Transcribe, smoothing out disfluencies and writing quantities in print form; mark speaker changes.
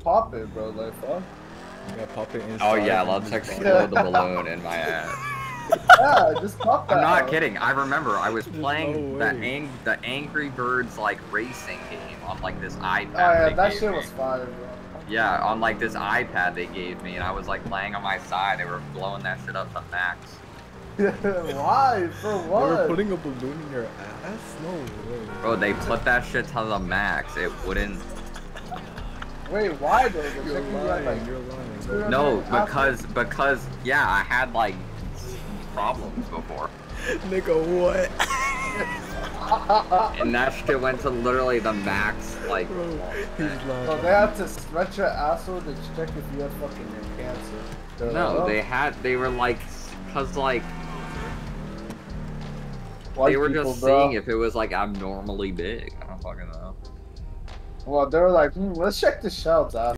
Speaker 1: pop it, bro. Like, fuck.
Speaker 2: You gotta pop it inside.
Speaker 3: Oh yeah, let's explode the balloon in my ass.
Speaker 1: Yeah, just pop that.
Speaker 3: I'm not
Speaker 1: out.
Speaker 3: kidding. I remember I was playing
Speaker 2: no
Speaker 3: the Angry Birds like racing game on like this iPad.
Speaker 1: Oh yeah,
Speaker 3: they
Speaker 1: that
Speaker 3: gave
Speaker 1: shit
Speaker 3: me.
Speaker 1: was fire, bro.
Speaker 3: Yeah, on like this iPad they gave me, and I was like laying on my side. They were blowing that shit up to max.
Speaker 1: Why? For
Speaker 2: They
Speaker 1: what?
Speaker 2: were putting a balloon in your ass? No way.
Speaker 3: Bro, they put that shit to the max. It wouldn't.
Speaker 1: Wait, why though? The
Speaker 2: You're
Speaker 1: chicken got,
Speaker 2: lying,
Speaker 1: like,
Speaker 2: you're lying.
Speaker 3: No, because yeah, I had like problems before,
Speaker 2: Nigga, what?
Speaker 3: and that shit went to literally the max. Like,
Speaker 2: Bro, he's
Speaker 1: So
Speaker 2: lying.
Speaker 1: they had to stretch your asshole to check if you had fucking cancer. They're
Speaker 3: no,
Speaker 1: like,
Speaker 3: they were like, cause like
Speaker 1: white
Speaker 3: they were
Speaker 1: people,
Speaker 3: just
Speaker 1: bro.
Speaker 3: seeing if it was like abnormally big. I don't fucking know.
Speaker 1: Well, they were like, let's check the shells out.